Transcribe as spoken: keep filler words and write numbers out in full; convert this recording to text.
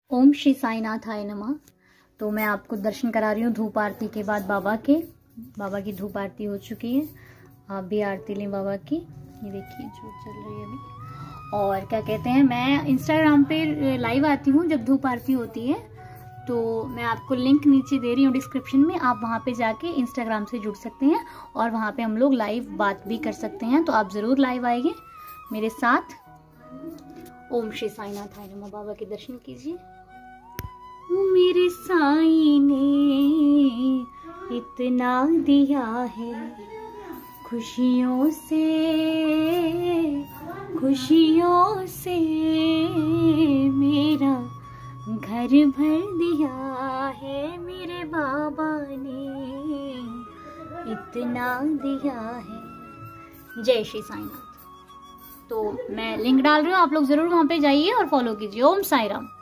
ओम श्री साईनाथाय नमः। तो मैं आपको दर्शन करा रही हूँ धूप आरती के बाद बाबा के। बाबा की धूप आरती हो चुकी है, आप भी आरती लें बाबा की। ये देखिए जो चल रही है अभी। और क्या कहते हैं, मैं इंस्टाग्राम पे लाइव आती हूँ जब धूप आरती होती है, तो मैं आपको लिंक नीचे दे रही हूँ डिस्क्रिप्शन में। आप वहाँ पे जाके इंस्टाग्राम से जुड़ सकते हैं और वहाँ पे हम लोग लाइव बात भी कर सकते हैं। तो आप ज़रूर लाइव आइए मेरे साथ। ओम श्री साईनाथाय नमः। बाबा के दर्शन कीजिए। मेरे साईं ने इतना दिया है, खुशियों से खुशियों से मेरा घर भर दिया है। मेरे बाबा ने इतना दिया है। जय श्री साईनाथ। तो मैं लिंक डाल रही हूँ, आप लोग जरूर वहां पे जाइए और फॉलो कीजिए। ओम साई राम।